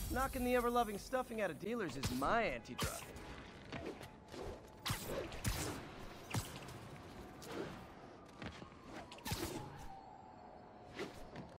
Knocking the ever-loving stuffing out of dealers is my anti-drug.